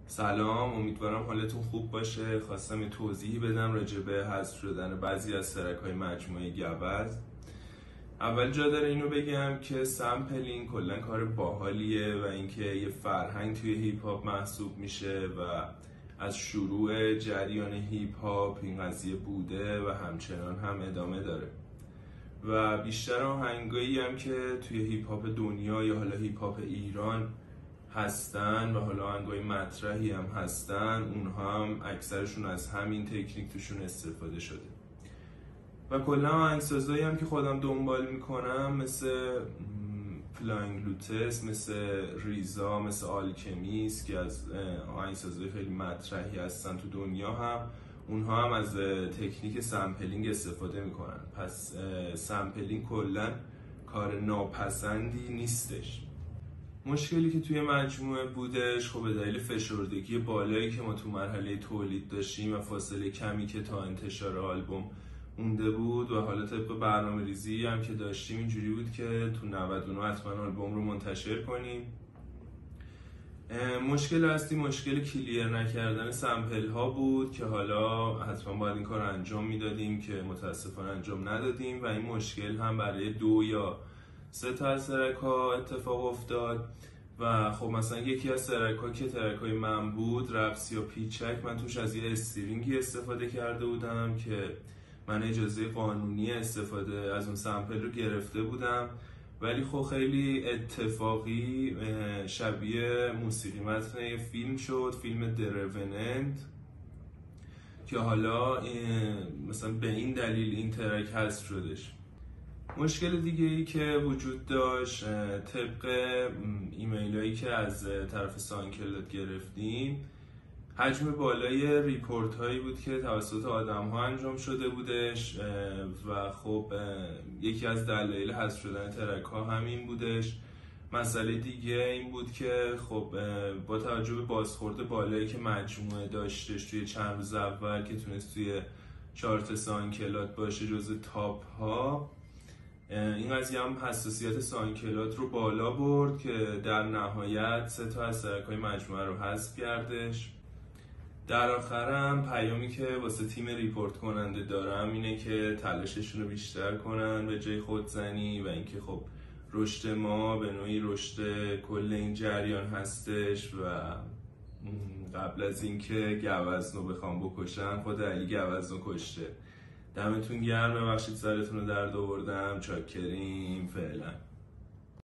سلام، امیدوارم حالتون خوب باشه. خواستم یه توضیحی بدم راجع به حذف شدن بعضی از ترک‌های مجموعه گوز. اول جا داره اینو بگم که سمپلینگ کلا کار باحالیه و اینکه یه فرهنگ توی هیپ هاپ محسوب میشه و از شروع جریان هیپ هاپ این قضیه بوده و همچنان هم ادامه داره و بیشتر آهنگایی هم که توی هیپ هاپ دنیا یا حالا هیپ هاپ ایران هستن و حالا آهنگای مطرحی هم هستن، اونها هم اکثرشون از همین تکنیک توشون استفاده شده و کلا آهنگسازایی هم که خودم دنبال میکنم مثل فلاینگ لوتس، مثل ریزا، مثل آلکمیست که از آهنگسازای خیلی مطرحی هستن تو دنیا هم، اونها هم از تکنیک سمپلینگ استفاده میکنن. پس سمپلینگ کلا کار ناپسندی نیستش. مشکلی که توی مجموعه بودش خب به دلیل فشردگی بالایی که ما تو مرحله تولید داشتیم و فاصله کمی که تا انتشار آلبوم مونده بود و حالا طبق برنامه ریزی هم که داشتیم اینجوری بود که تو 99 حتما آلبوم رو منتشر کنیم. مشکل اصلی مشکل کلیر نکردن سمپل ها بود که حالا حتما باید این کار انجام میدادیم که متاسفانه انجام ندادیم و این مشکل هم برای 2 یا 3 تا از ترک ها اتفاق افتاد و خب مثلا یکی از ترک ها که ترک های من بود، رقص یا پیچک، من توش از یه استرینگی استفاده کرده بودم که من اجازه قانونی استفاده از اون سمپل رو گرفته بودم، ولی خب خیلی اتفاقی شبیه موسیقی متن فیلم شد، فیلم دروننت، که حالا مثلا به این دلیل این ترک حذف شدش. مشکل دیگه ای که وجود داشت طبق ایمیل هایی که از طرف سانکلاد گرفتیم، حجم بالای ریپورت هایی بود که توسط آدم ها انجام شده بودش و خب یکی از دلایل حذف شدن ترک ها همین بودش. مسئله دیگه این بود که خب با توجه به بازخورد بالایی که مجموعه داشتش توی چند روز اول که تونست توی چارت سانکلاد باشه جزو تاپ ها، این قضیه هم حساسیت سانکلاد رو بالا برد که در نهایت 3 تا از ترک‌های مجموعه رو حذف کردش. در آخرم پیامی که واسه تیم ریپورت کننده دارم اینه که تلاششون رو بیشتر کنن به جای خودزنی و اینکه خب رشد ما به نوعی رشد کل این جریان هستش و قبل از اینکه گوزنو بخوام بکشن خود علی گوزنو کشته. دمتون گرم، ببخشید سرتون رو درد آوردم، چاکریم، فعلا.